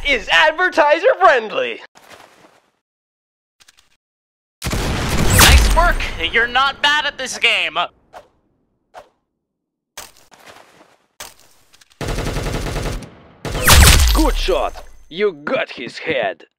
is advertiser friendly. Nice work! You're not bad at this game. Good shot. You got his head.